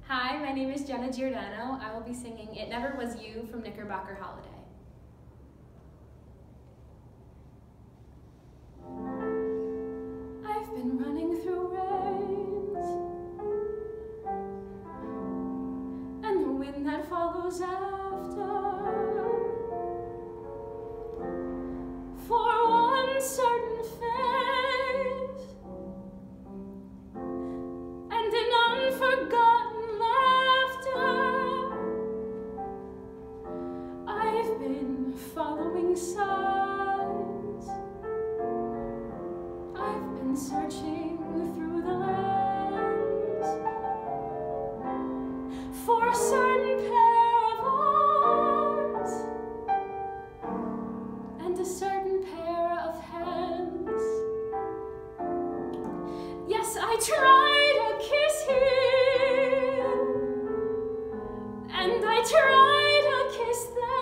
Hi, my name is Jenna Giordano. I will be singing It Never Was You from Knickerbocker Holiday. I've been running through rains and the wind that follows after, for one certain face and an unforgotten laughter. I've been following signs, I've been searching through the lens for a certain pair of arms and a certain pair of hands. Yes, I try to kiss him, and I try to kiss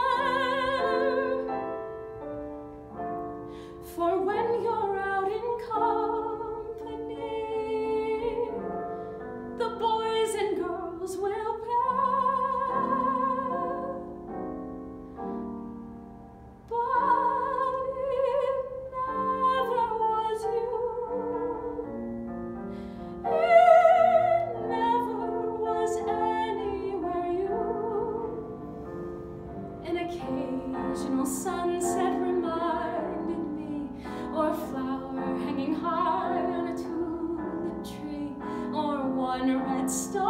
them, for when you're out in company, the boys and girls will pair, but it never was you. It never was anywhere you. An occasional sunset reminded me, or a flower hanging high on a tulip tree, or one red star